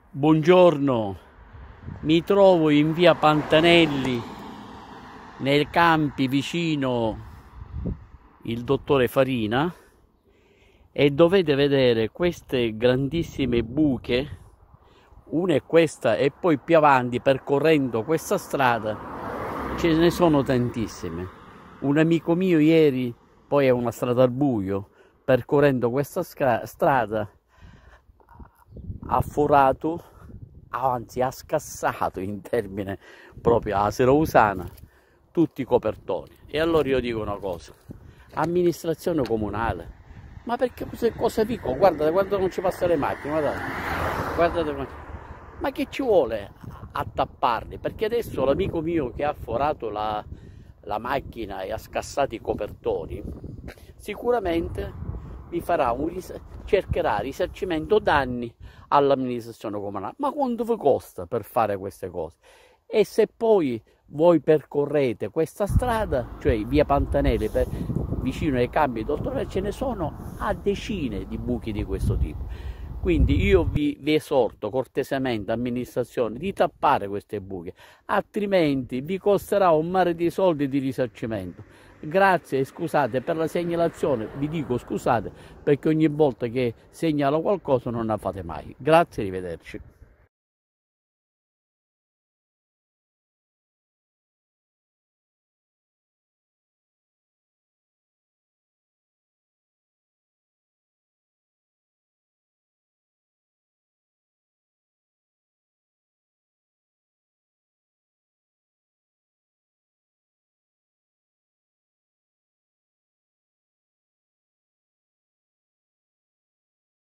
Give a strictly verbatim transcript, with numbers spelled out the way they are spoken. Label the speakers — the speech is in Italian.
Speaker 1: Buongiorno, mi trovo in via Pantanelli, nei campi vicino il dottore Farina e dovete vedere queste grandissime buche, una è questa e poi più avanti percorrendo questa strada ce ne sono tantissime. Un amico mio ieri, poi è una strada al buio, percorrendo questa strada ha forato, anzi ha scassato in termine proprio a Serausana tutti i copertoni. E allora io dico una cosa: amministrazione comunale, ma perché cosa dico? Guardate, quando non ci passano le macchine, guardate, guardate, ma che ci vuole a tapparli? Perché adesso l'amico mio che ha forato la, la macchina e ha scassato i copertoni sicuramente mi farà un ris- cercherà risarcimento danni all'amministrazione comunale. Ma quanto vi costa per fare queste cose? E se poi voi percorrete questa strada, cioè via Pantanelli, per, vicino ai campi dottore, ce ne sono a decine di buchi di questo tipo. Quindi io vi, vi esorto cortesemente, amministrazione, di tappare queste buche, altrimenti vi costerà un mare di soldi di risarcimento. Grazie e scusate per la segnalazione, vi dico scusate perché ogni volta che segnalo qualcosa non la fate mai. Grazie, arrivederci.